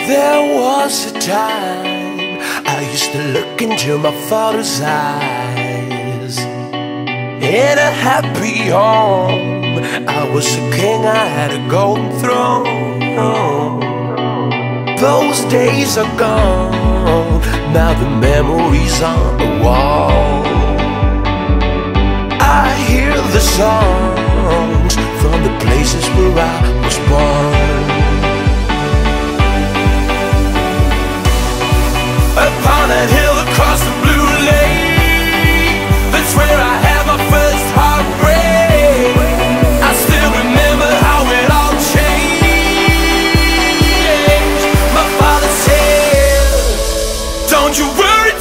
There was a time I used to look into my father's eyes. In a happy home, I was a king, I had a golden throne. Those days are gone, now the memories on the wall. I hear the songs from the places where I was born. Upon that hill across the blue lake, that's where I had my first heartbreak. I still remember how it all changed. My father said, don't you worry,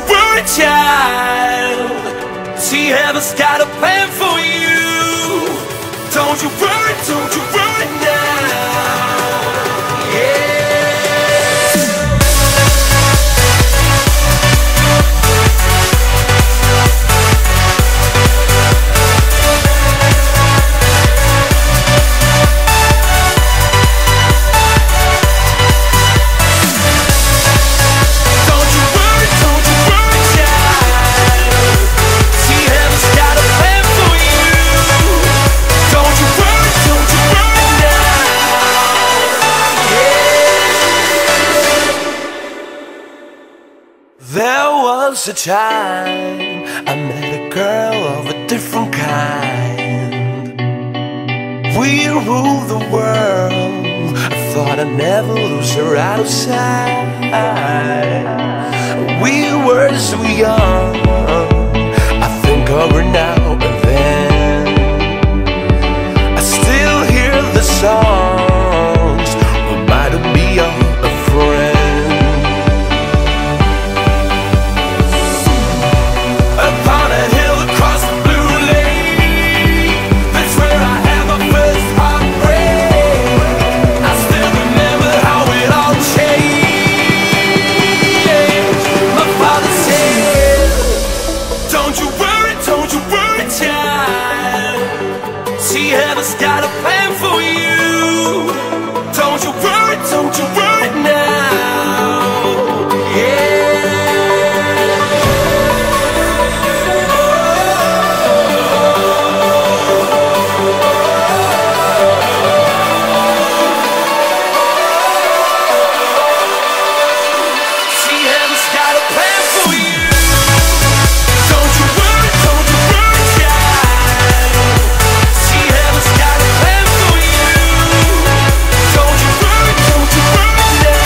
child. See, heaven's got a plan for you. Don't you worry now. Yeah. There was a time I met a girl of a different kind. We ruled the world, I thought I'd never lose her out of sight. We were so young, I think of her now and then. I still hear the songs, reminding me of a friend. See, heaven's got a plan for you. Don't you worry now. Yeah. See, heaven's got a plan for you. Don't you worry, child. See, heaven's got a plan for you. Don't you worry now.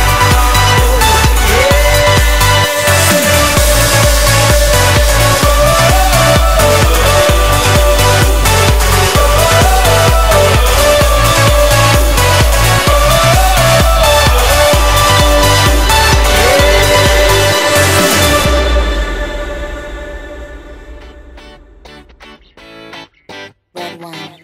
Red wine.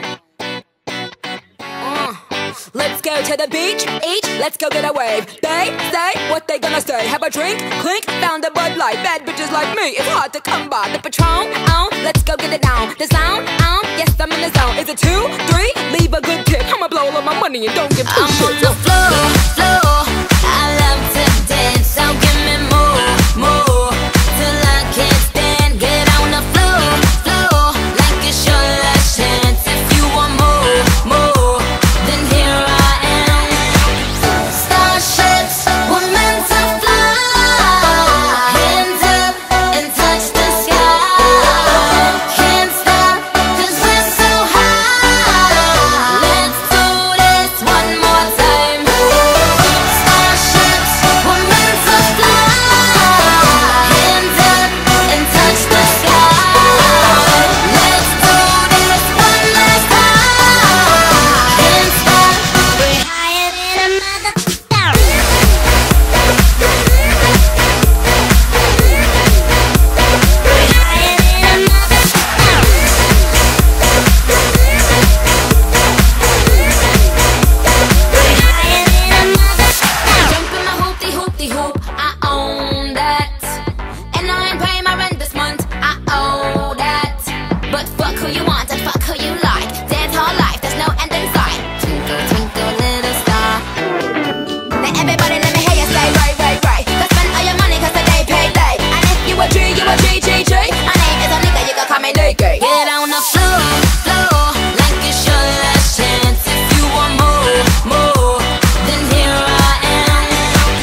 Let's go to the beach, each, let's go get a wave. They say what they gonna say. Have a drink, clink, found a Bud Light. Bad bitches like me, it's hard to come by. The Patron, let's go get it down. The sound, yes, I'm in the zone. Is it 2, 3? Leave a good tip. I'ma blow all of my money and don't give two shits. I'm on the floor.